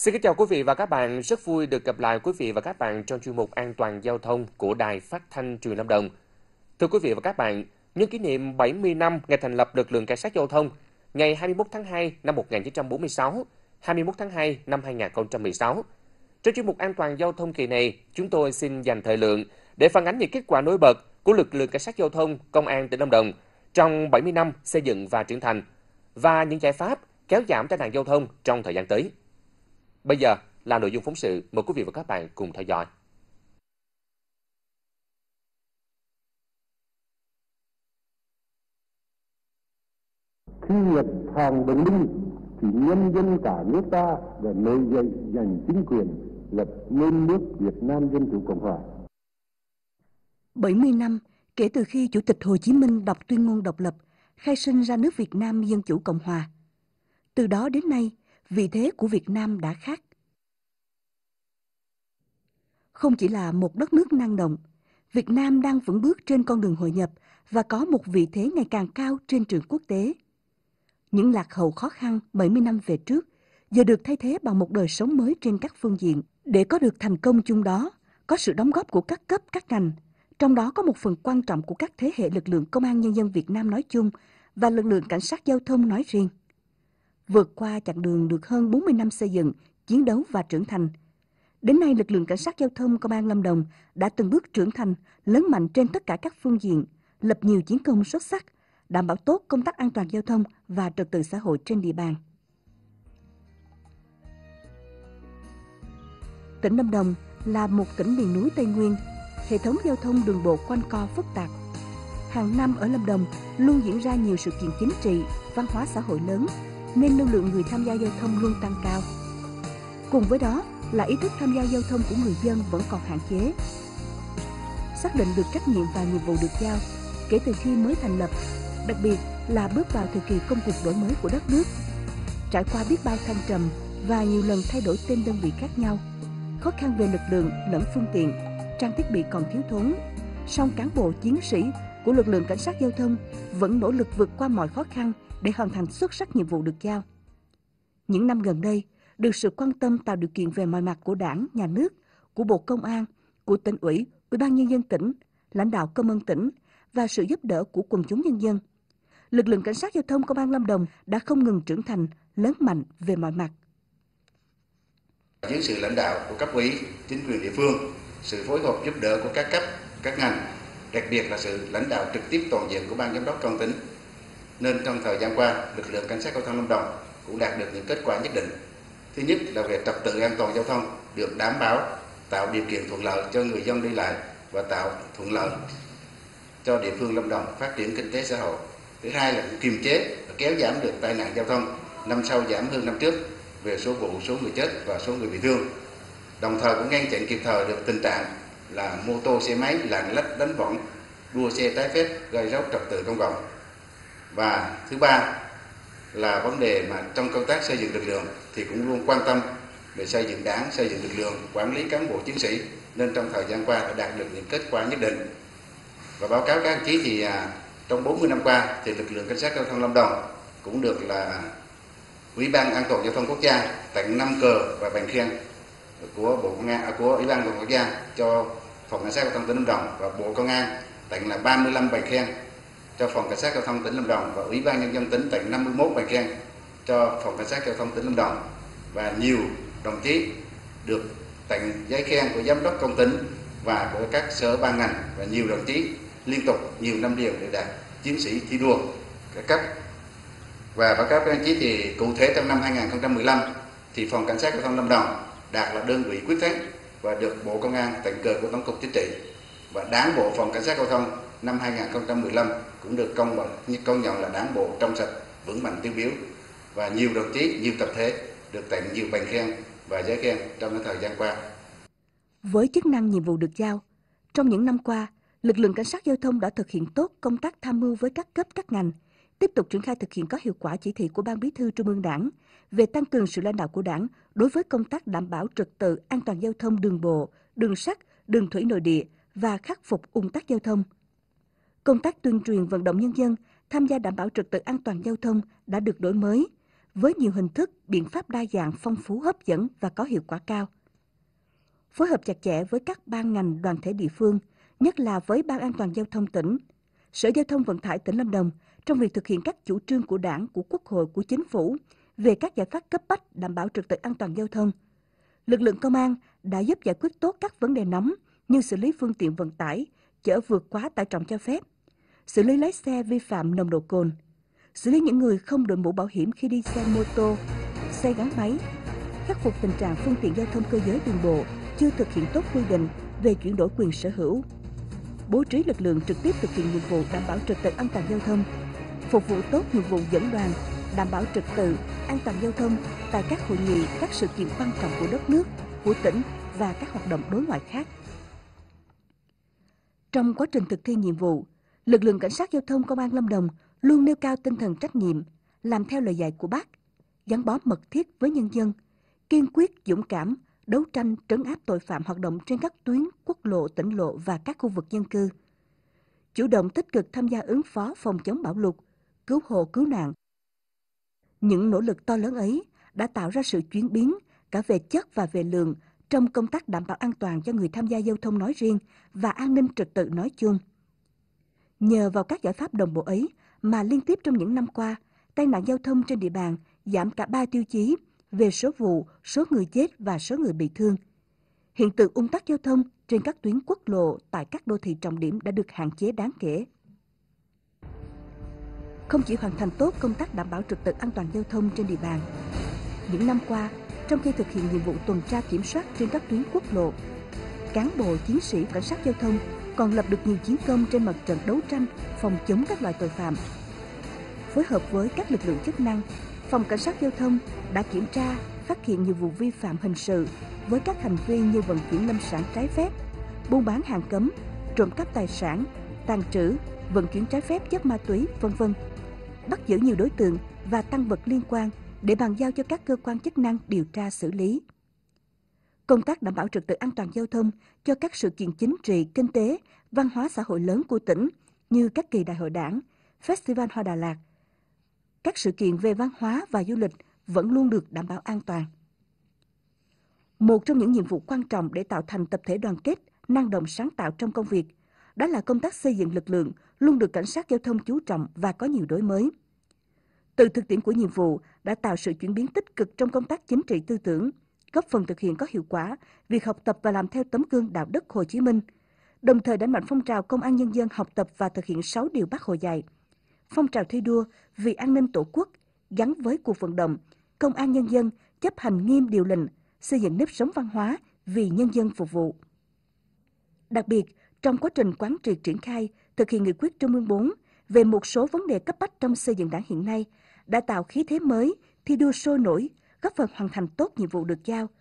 Xin kính chào quý vị và các bạn, rất vui được gặp lại quý vị và các bạn trong chuyên mục An toàn giao thông của Đài Phát thanh Truyền Lâm Đồng. Thưa quý vị và các bạn, nhân kỷ niệm 70 năm ngày thành lập lực lượng cảnh sát giao thông, ngày 21 tháng 2 năm 1946, 21 tháng 2 năm 2016. Trong chuyên mục An toàn giao thông kỳ này, chúng tôi xin dành thời lượng để phản ánh những kết quả nổi bật của lực lượng cảnh sát giao thông Công an tỉnh Lâm Đồng trong 70 năm xây dựng và trưởng thành và những giải pháp kéo giảm tai nạn giao thông trong thời gian tới. Bây giờ là nội dung phóng sự, mời quý vị và các bạn cùng theo dõi. Khi Nhật Hoàng bình minh thì nhân dân cả nước ta đã nổi dậy giành chính quyền, lập nên nước Việt Nam Dân Chủ Cộng Hòa. 70 năm kể từ khi Chủ tịch Hồ Chí Minh đọc tuyên ngôn độc lập, khai sinh ra nước Việt Nam Dân Chủ Cộng Hòa. Từ đó đến nay, vị thế của Việt Nam đã khác. Không chỉ là một đất nước năng động, Việt Nam đang vững bước trên con đường hội nhập và có một vị thế ngày càng cao trên trường quốc tế. Những lạc hậu khó khăn 70 năm về trước giờ được thay thế bằng một đời sống mới trên các phương diện. Để có được thành công chung đó, có sự đóng góp của các cấp, các ngành, trong đó có một phần quan trọng của các thế hệ lực lượng Công an Nhân dân Việt Nam nói chung và lực lượng cảnh sát giao thông nói riêng. Vượt qua chặng đường được hơn 40 năm xây dựng, chiến đấu và trưởng thành, đến nay lực lượng cảnh sát giao thông Công an Lâm Đồng đã từng bước trưởng thành, lớn mạnh trên tất cả các phương diện, lập nhiều chiến công xuất sắc, đảm bảo tốt công tác an toàn giao thông và trật tự xã hội trên địa bàn. Tỉnh Lâm Đồng là một tỉnh miền núi Tây Nguyên, hệ thống giao thông đường bộ quanh co phức tạp. Hàng năm ở Lâm Đồng luôn diễn ra nhiều sự kiện chính trị, văn hóa xã hội lớn, nên lưu lượng người tham gia giao thông luôn tăng cao. Cùng với đó là ý thức tham gia giao thông của người dân vẫn còn hạn chế. Xác định được trách nhiệm và nhiệm vụ được giao kể từ khi mới thành lập, đặc biệt là bước vào thời kỳ công cuộc đổi mới của đất nước. Trải qua biết bao thăng trầm và nhiều lần thay đổi tên đơn vị khác nhau, khó khăn về lực lượng lẫn phương tiện, trang thiết bị còn thiếu thốn, song cán bộ chiến sĩ của lực lượng cảnh sát giao thông vẫn nỗ lực vượt qua mọi khó khăn để hoàn thành xuất sắc nhiệm vụ được giao. Những năm gần đây, được sự quan tâm tạo điều kiện về mọi mặt của Đảng, Nhà nước, của Bộ Công an, của Tỉnh ủy, Ủy ban Nhân dân tỉnh, lãnh đạo Công an tỉnh và sự giúp đỡ của quần chúng nhân dân, lực lượng cảnh sát giao thông Công an Lâm Đồng đã không ngừng trưởng thành, lớn mạnh về mọi mặt. Dưới sự lãnh đạo của cấp ủy, chính quyền địa phương, sự phối hợp giúp đỡ của các cấp, các ngành, đặc biệt là sự lãnh đạo trực tiếp toàn diện của ban giám đốc công an tỉnh, nên trong thời gian qua, lực lượng cảnh sát giao thông Lâm Đồng cũng đạt được những kết quả nhất định. Thứ nhất là về trật tự an toàn giao thông được đảm bảo, tạo điều kiện thuận lợi cho người dân đi lại và tạo thuận lợi cho địa phương Lâm Đồng phát triển kinh tế xã hội. Thứ hai là kiềm chế và kéo giảm được tai nạn giao thông, năm sau giảm hơn năm trước về số vụ, số người chết và số người bị thương. Đồng thời cũng ngăn chặn kịp thời được tình trạng là mô tô, xe máy lạng lách đánh võng, đua xe trái phép gây rối trật tự công cộng. Và thứ ba là vấn đề mà trong công tác xây dựng lực lượng thì cũng luôn quan tâm về xây dựng đảng, xây dựng lực lượng, quản lý cán bộ chiến sĩ, nên trong thời gian qua đã đạt được những kết quả nhất định. Và báo cáo các anh chí thì trong 40 năm qua thì lực lượng cảnh sát giao thông Lâm Đồng cũng được là Ủy ban An toàn giao thông quốc gia tặng 5 cờ và bằng khen của Bộ Công an, của Ủy ban An toàn quốc gia cho phòng cảnh sát giao thông tỉnh Lâm Đồng, và Bộ Công an tặng là 35 bằng khen cho phòng cảnh sát giao thông tỉnh Lâm Đồng, và Ủy ban Nhân dân tỉnh tặng 51 bằng khen cho phòng cảnh sát giao thông tỉnh Lâm Đồng, và nhiều đồng chí được tặng giấy khen của giám đốc công tỉnh và của các sở ban ngành, và nhiều đồng chí liên tục nhiều năm liền để đạt chiến sĩ thi đua các cấp. Và báo cáo các anh chí thì cụ thể trong năm 2015 thì phòng cảnh sát giao thông Lâm Đồng đạt là đơn vị quyết thắng và được Bộ Công an tặng cờ của Tổng cục Chính trị, và Đảng bộ phòng cảnh sát giao thông năm 2015 cũng được công nhận là Đảng bộ trong sạch, vững mạnh, tiêu biểu, và nhiều đồng chí, nhiều tập thể được tặng nhiều bằng khen và giấy khen trong thời gian qua. Với chức năng nhiệm vụ được giao, trong những năm qua, lực lượng cảnh sát giao thông đã thực hiện tốt công tác tham mưu với các cấp, các ngành, tiếp tục triển khai thực hiện có hiệu quả chỉ thị của Ban Bí thư Trung ương Đảng về tăng cường sự lãnh đạo của Đảng đối với công tác đảm bảo trật tự an toàn giao thông đường bộ, đường sắt, đường thủy nội địa và khắc phục ùn tắc giao thông. Công tác tuyên truyền vận động nhân dân tham gia đảm bảo trật tự an toàn giao thông đã được đổi mới với nhiều hình thức, biện pháp đa dạng, phong phú, hấp dẫn và có hiệu quả cao. Phối hợp chặt chẽ với các ban ngành đoàn thể địa phương, nhất là với Ban An toàn Giao thông tỉnh, Sở Giao thông Vận tải tỉnh Lâm Đồng trong việc thực hiện các chủ trương của Đảng, của Quốc hội, của Chính phủ về các giải pháp cấp bách đảm bảo trật tự an toàn giao thông. Lực lượng công an đã giúp giải quyết tốt các vấn đề nóng như xử lý phương tiện vận tải chở vượt quá tải trọng cho phép, xử lý lái xe vi phạm nồng độ cồn, xử lý những người không đội mũ bảo hiểm khi đi xe mô tô, xe gắn máy, khắc phục tình trạng phương tiện giao thông cơ giới đường bộ chưa thực hiện tốt quy định về chuyển đổi quyền sở hữu, bố trí lực lượng trực tiếp thực hiện nhiệm vụ đảm bảo trật tự an toàn giao thông, phục vụ tốt nhiệm vụ dẫn đoàn, đảm bảo trật tự an toàn giao thông tại các hội nghị, các sự kiện quan trọng của đất nước, của tỉnh và các hoạt động đối ngoại khác. Trong quá trình thực thi nhiệm vụ, lực lượng cảnh sát giao thông Công an Lâm Đồng luôn nêu cao tinh thần trách nhiệm, làm theo lời dạy của Bác, gắn bó mật thiết với nhân dân, kiên quyết dũng cảm đấu tranh trấn áp tội phạm hoạt động trên các tuyến quốc lộ, tỉnh lộ và các khu vực dân cư. Chủ động tích cực tham gia ứng phó phòng chống bão lụt, cứu hộ cứu nạn. Những nỗ lực to lớn ấy đã tạo ra sự chuyển biến cả về chất và về lượng trong công tác đảm bảo an toàn cho người tham gia giao thông nói riêng và an ninh trật tự nói chung. Nhờ vào các giải pháp đồng bộ ấy mà liên tiếp trong những năm qua, tai nạn giao thông trên địa bàn giảm cả 3 tiêu chí về số vụ, số người chết và số người bị thương. Hiện tượng ùn tắc giao thông trên các tuyến quốc lộ tại các đô thị trọng điểm đã được hạn chế đáng kể. Không chỉ hoàn thành tốt công tác đảm bảo trật tự an toàn giao thông trên địa bàn, những năm qua, trong khi thực hiện nhiệm vụ tuần tra kiểm soát trên các tuyến quốc lộ, cán bộ chiến sĩ cảnh sát giao thông còn lập được nhiều chiến công trên mặt trận đấu tranh phòng chống các loại tội phạm. Phối hợp với các lực lượng chức năng, Phòng Cảnh sát Giao thông đã kiểm tra, phát hiện nhiều vụ vi phạm hình sự với các hành vi như vận chuyển lâm sản trái phép, buôn bán hàng cấm, trộm cắp tài sản, tàng trữ, vận chuyển trái phép chất ma túy, v.v. Bắt giữ nhiều đối tượng và tang vật liên quan để bàn giao cho các cơ quan chức năng điều tra xử lý. Công tác đảm bảo trật tự an toàn giao thông cho các sự kiện chính trị, kinh tế, văn hóa xã hội lớn của tỉnh như các kỳ đại hội Đảng, Festival Hoa Đà Lạt, các sự kiện về văn hóa và du lịch vẫn luôn được đảm bảo an toàn. Một trong những nhiệm vụ quan trọng để tạo thành tập thể đoàn kết, năng động sáng tạo trong công việc, đó là công tác xây dựng lực lượng luôn được cảnh sát giao thông chú trọng và có nhiều đổi mới. Từ thực tiễn của nhiệm vụ đã tạo sự chuyển biến tích cực trong công tác chính trị tư tưởng, góp phần thực hiện có hiệu quả việc học tập và làm theo tấm gương đạo đức Hồ Chí Minh, đồng thời đẩy mạnh phong trào công an nhân dân học tập và thực hiện 6 điều Bác Hồ dạy, phong trào thi đua vì an ninh Tổ quốc gắn với cuộc vận động công an nhân dân chấp hành nghiêm điều lệnh, xây dựng nếp sống văn hóa vì nhân dân phục vụ. Đặc biệt, trong quá trình quán triệt triển khai thực hiện nghị quyết Trung ương 4 về một số vấn đề cấp bách trong xây dựng Đảng hiện nay đã tạo khí thế mới, thi đua sôi nổi, góp phần hoàn thành tốt nhiệm vụ được giao.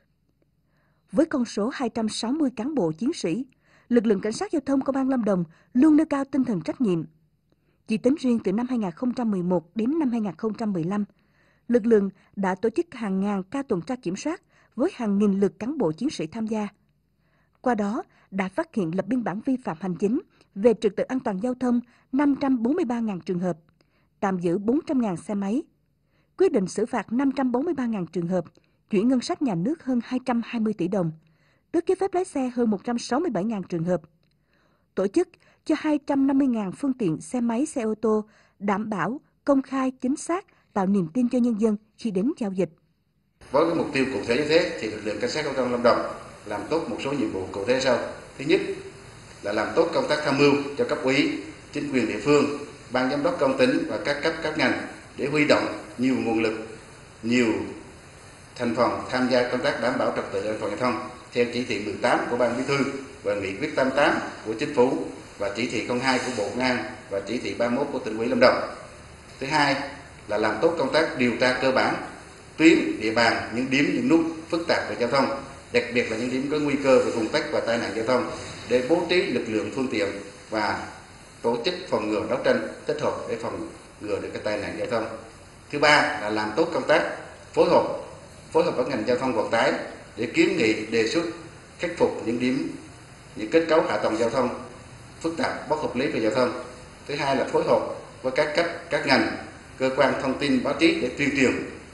Với con số 260 cán bộ chiến sĩ, lực lượng cảnh sát giao thông Công an Lâm Đồng luôn nêu cao tinh thần trách nhiệm. Chỉ tính riêng từ năm 2011 đến năm 2015, lực lượng đã tổ chức hàng ngàn ca tuần tra kiểm soát với hàng nghìn lượt cán bộ chiến sĩ tham gia. Qua đó, đã phát hiện lập biên bản vi phạm hành chính về trật tự an toàn giao thông 543.000 trường hợp, tạm giữ 400.000 xe máy, quyết định xử phạt 543.000 trường hợp, chuyển ngân sách nhà nước hơn 220 tỷ đồng, tước giấy phép lái xe hơn 167.000 trường hợp, tổ chức cho 250.000 phương tiện xe máy, xe ô tô đảm bảo, công khai, chính xác, tạo niềm tin cho nhân dân khi đến giao dịch. Với cái mục tiêu cụ thể như thế thì lực lượng cảnh sát giao thông Lâm Đồng làm tốt một số nhiệm vụ cụ thể sau. Thứ nhất là làm tốt công tác tham mưu cho cấp ủy, chính quyền địa phương, ban giám đốc công tỉnh và các cấp các ngành để huy động nhiều nguồn lực, nhiều thành phần tham gia công tác đảm bảo trật tự an toàn giao thông theo chỉ thị 18 của Ban Bí thư và nghị quyết 88 của Chính phủ và chỉ thị 02 của Bộ Công an và chỉ thị 31 của Tỉnh ủy Lâm Đồng. Thứ hai là làm tốt công tác điều tra cơ bản tuyến, địa bàn, những điểm, những nút phức tạp về giao thông, đặc biệt là những điểm có nguy cơ về ùn tắc và tai nạn giao thông để bố trí lực lượng, phương tiện và tổ chức phòng ngừa đấu tranh tích hợp để phòng ngừa được cái tai nạn giao thông. Thứ ba là làm tốt công tác phối hợp với ngành giao thông vận tải để kiến nghị, đề xuất khắc phục những điểm, những kết cấu hạ tầng giao thông phức tạp, bất hợp lý về giao thông. Thứ hai là phối hợp với các cấp, các ngành, cơ quan thông tin, báo chí để tuyên truyền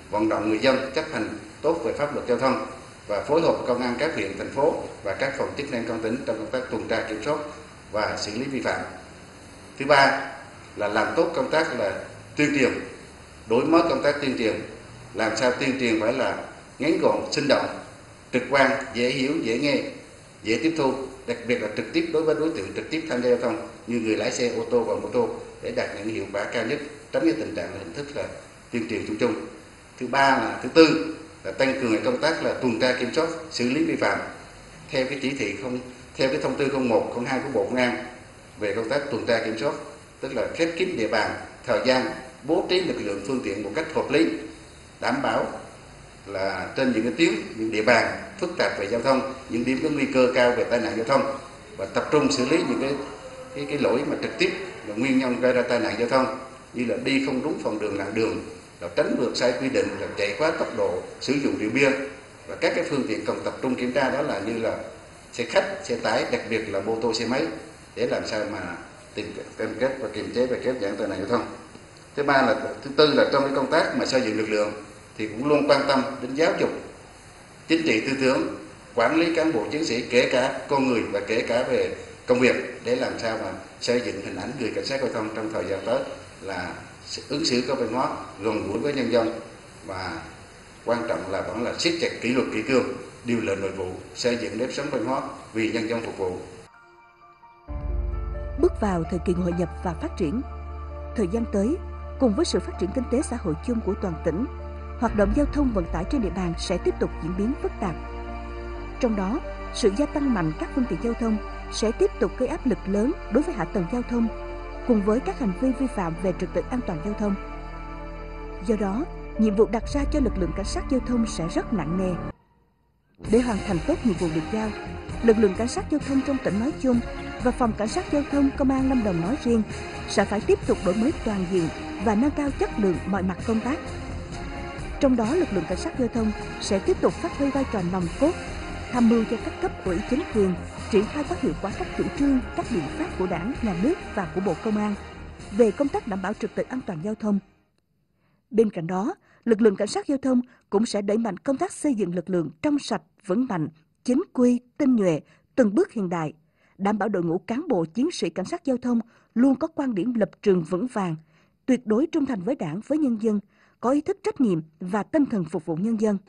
vận động người dân chấp hành tốt về pháp luật giao thông và phối hợp công an các huyện, thành phố và các phòng chức năng trong tỉnh trong công tác tuần tra kiểm soát và xử lý vi phạm. Thứ ba là làm tốt công tác là tuyên truyền, đổi mới công tác tuyên truyền, làm sao tuyên truyền phải là ngắn gọn, sinh động, trực quan, dễ hiểu, dễ nghe, dễ tiếp thu, đặc biệt là trực tiếp đối với đối tượng trực tiếp tham gia giao thông như người lái xe ô tô và mô tô để đạt những hiệu quả cao nhất, tránh cái tình trạng là hình thức là tuyên truyền chung chung. Thứ tư là tăng cường công tác là tuần tra kiểm soát, xử lý vi phạm theo cái chỉ thị theo cái thông tư 01/02 của Bộ Công an về công tác tuần tra kiểm soát, tức là khép kín địa bàn, thời gian, bố trí lực lượng phương tiện một cách hợp lý, đảm bảo là trên những cái tuyến, những địa bàn phức tạp về giao thông, những điểm có nguy cơ cao về tai nạn giao thông và tập trung xử lý những cái lỗi mà trực tiếp là nguyên nhân gây ra tai nạn giao thông như là đi không đúng phần đường làn đường, là tránh vượt sai quy định, là chạy quá tốc độ, sử dụng rượu bia và các cái phương tiện cần tập trung kiểm tra đó là như là xe khách, xe tải, đặc biệt là mô tô, xe máy để làm sao mà tìm kết và kiềm chế và kéo giảm tai nạn giao thông. Thứ tư là trong cái công tác mà xây dựng lực lượng thì cũng luôn quan tâm đến giáo dục, chính trị tư tưởng, quản lý cán bộ chiến sĩ, kể cả con người và kể cả về công việc để làm sao mà xây dựng hình ảnh người cảnh sát giao thông trong thời gian tới là ứng xử có văn hóa, gần gũi với nhân dân và quan trọng là vẫn là siết chặt kỷ luật kỷ cương, điều lệ nội vụ, xây dựng nếp sống văn hóa vì nhân dân phục vụ. Bước vào thời kỳ hội nhập và phát triển, thời gian tới, cùng với sự phát triển kinh tế xã hội chung của toàn tỉnh, hoạt động giao thông vận tải trên địa bàn sẽ tiếp tục diễn biến phức tạp. Trong đó, sự gia tăng mạnh các phương tiện giao thông sẽ tiếp tục gây áp lực lớn đối với hạ tầng giao thông, cùng với các hành vi vi phạm về trật tự an toàn giao thông. Do đó, nhiệm vụ đặt ra cho lực lượng cảnh sát giao thông sẽ rất nặng nề. Để hoàn thành tốt nhiệm vụ được giao, lực lượng cảnh sát giao thông trong tỉnh nói chung và phòng cảnh sát giao thông Công an Lâm Đồng nói riêng sẽ phải tiếp tục đổi mới toàn diện và nâng cao chất lượng mọi mặt công tác. Trong đó, lực lượng cảnh sát giao thông sẽ tiếp tục phát huy vai trò nòng cốt, tham mưu cho các cấp ủy chính quyền triển khai có hiệu quả các chủ trương, các biện pháp của Đảng, Nhà nước và của Bộ Công an về công tác đảm bảo trật tự an toàn giao thông. Bên cạnh đó, lực lượng cảnh sát giao thông cũng sẽ đẩy mạnh công tác xây dựng lực lượng trong sạch, vững mạnh, chính quy, tinh nhuệ, từng bước hiện đại, đảm bảo đội ngũ cán bộ chiến sĩ cảnh sát giao thông luôn có quan điểm lập trường vững vàng, tuyệt đối trung thành với Đảng, với nhân dân, có ý thức trách nhiệm và tinh thần phục vụ nhân dân.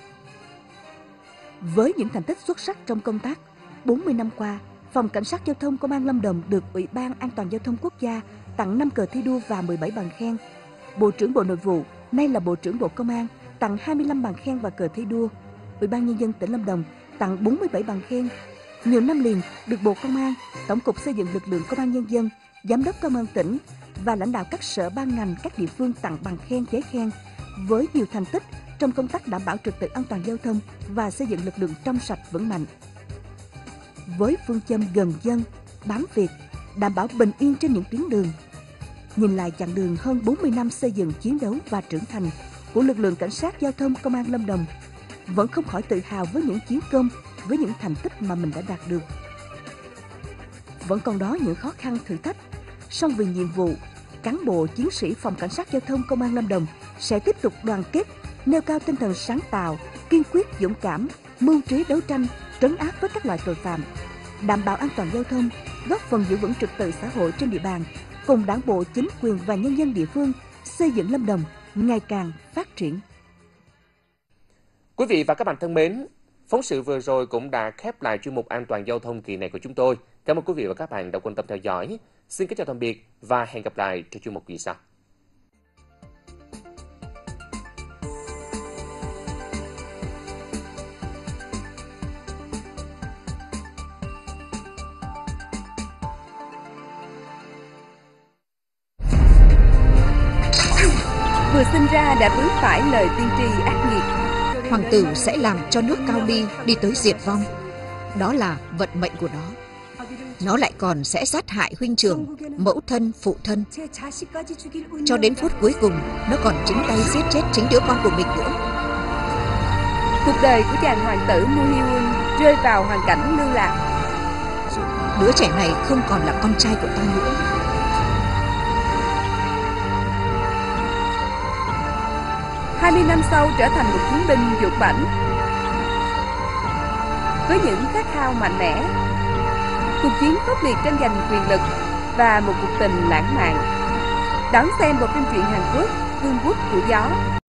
Với những thành tích xuất sắc trong công tác, 40 năm qua, Phòng Cảnh sát Giao thông Công an Lâm Đồng được Ủy ban An toàn Giao thông Quốc gia tặng 5 cờ thi đua và 17 bằng khen. Bộ trưởng Bộ Nội vụ, nay là Bộ trưởng Bộ Công an, tặng 25 bằng khen và cờ thi đua. Ủy ban Nhân dân tỉnh Lâm Đồng tặng 47 bằng khen. Nhiều năm liền được Bộ Công an, Tổng cục Xây dựng Lực lượng Công an Nhân dân, Giám đốc Công an tỉnh và lãnh đạo các sở ban ngành các địa phương tặng bằng khen, giấy khen với nhiều thành tích trong công tác đảm bảo trật tự an toàn giao thông và xây dựng lực lượng trong sạch vững mạnh. Với phương châm gần dân, bám việc, đảm bảo bình yên trên những tuyến đường, nhìn lại chặng đường hơn 40 năm xây dựng, chiến đấu và trưởng thành của lực lượng cảnh sát giao thông Công an Lâm Đồng, vẫn không khỏi tự hào với những chiến công, với những thành tích mà mình đã đạt được. Vẫn còn đó những khó khăn, thử thách, song vì nhiệm vụ, cán bộ chiến sĩ Phòng Cảnh sát Giao thông Công an Lâm Đồng sẽ tiếp tục đoàn kết, nêu cao tinh thần sáng tạo, kiên quyết, dũng cảm, mưu trí đấu tranh, trấn áp với các loại tội phạm, đảm bảo an toàn giao thông, góp phần giữ vững trật tự xã hội trên địa bàn, cùng Đảng bộ, chính quyền và nhân dân địa phương xây dựng Lâm Đồng ngày càng phát triển. Quý vị và các bạn thân mến, phóng sự vừa rồi cũng đã khép lại chuyên mục An toàn giao thông kỳ này của chúng tôi. Cảm ơn quý vị và các bạn đã quan tâm theo dõi. Xin kính chào tạm biệt và hẹn gặp lại trong chuyên mục kỳ sau. Vừa sinh ra đã vướng phải lời tiên tri ác nghiệt. Hoàng tử sẽ làm cho nước Cao Ly đi tới diệt vong. Đó là vận mệnh của nó. Nó lại còn sẽ sát hại huynh trưởng, mẫu thân, phụ thân. Cho đến phút cuối cùng, nó còn chính tay giết chết chính đứa con của mình nữa. Cuộc đời của chàng hoàng tử Muhyun rơi vào hoàn cảnh lưu lạc. Đứa trẻ này không còn là con trai của ta nữa. 20 năm sau trở thành một chiến binh dũng mãnh. Với những khát khao mạnh mẽ, cuộc chiến khốc liệt tranh giành quyền lực và một cuộc tình lãng mạn. Đón xem bộ phim truyện Hàn Quốc Vương quốc của gió